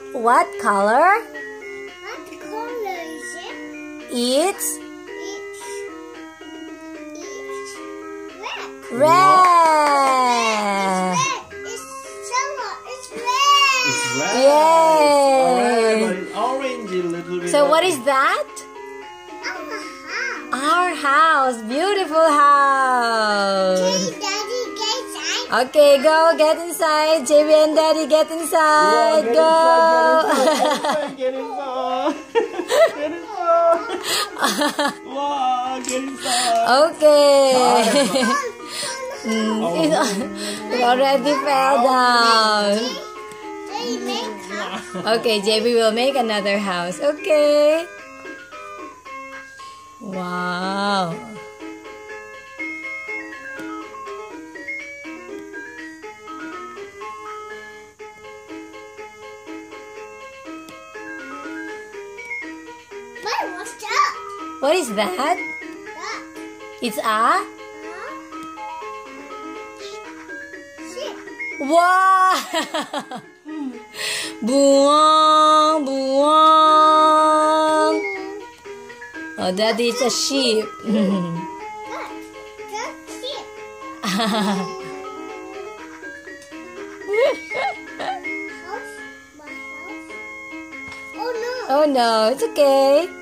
What color? What color is it? It's red. red. It's silver. It's red. It's red. Yay. Alright, but it's orange a little bit. So what is that? Our house. Beautiful house. Daddy, get inside. Okay, go get inside. JB and Daddy, get inside. Whoa, Go. Get inside. Get inside. Wow, get inside. Okay. Oh. It already fell down. Daddy, make house. Okay, JB will make another house. Okay. Wow. What's that? What is that? That. It's a Ship. wow. Buong, buong. Oh, that is a sheep. That ship. House. My house. Oh no. Oh no, it's okay.